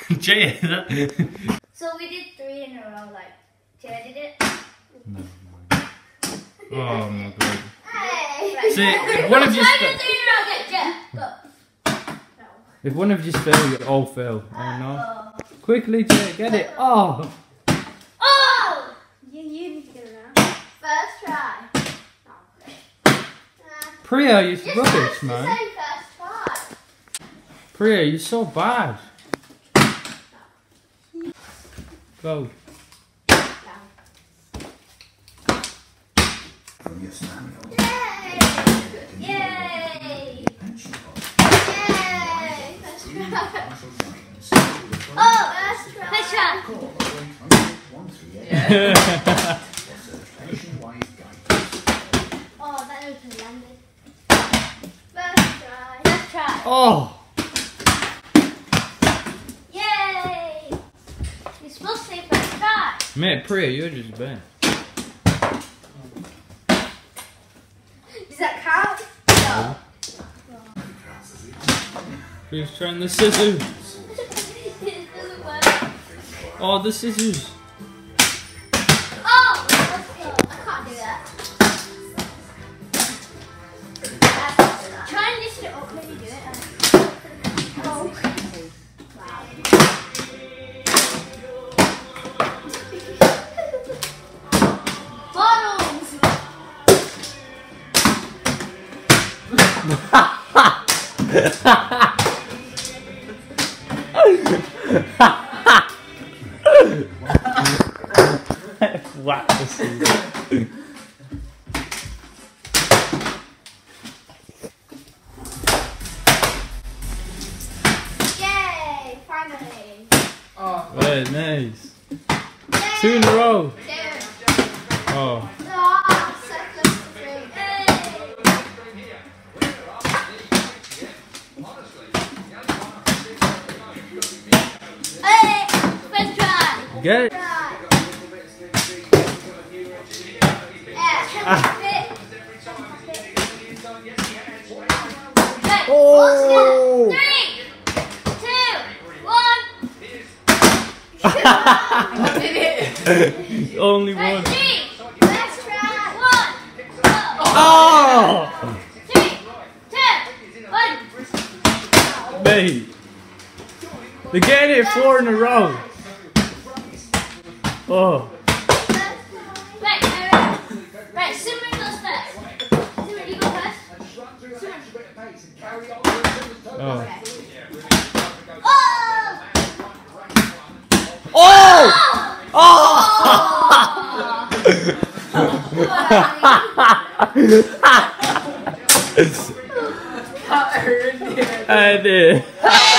Jay, So we did 3 in a row, like, Jay did it. No. Oh my god. Hey! Right. See, if one of you Try to do 3 in a row, get Jay. Go. No. if one of you fail, you all fail. Oh no. Quickly, Jay, get it. Oh! Oh! You need to get it now. First try. Priya, you're Just rubbish, have to man. say first try. Priya, you're so bad. Go. Yay! Yay! Yay! First try. Oh, first try. First try. Oh, that open landed. First try. First try. Oh! Yay! You're supposed to say first try. Mate, Priya, you're just bad. Does that count? No. Priya's trying the scissors. It doesn't work. Oh, the scissors. Oh! I can't do that. Try and lift it up when you do it. Oh. Bottles! Whack the scissors. Yay! Finally! Very nice. Yay! 2 in a row. 2. Oh. Ah, second string. Hey! First try! Get it. Try! Yeah, fit. Right, Oh! all together. 3, 2, 1. Only Right, one. 3. Let's try. 1. Go. Oh! 3, 2, 1. Mate. They're getting it 4 in a row. Oh. Right, Simran goes first. Simran, you go first. Oh. Oh! Oh! I did.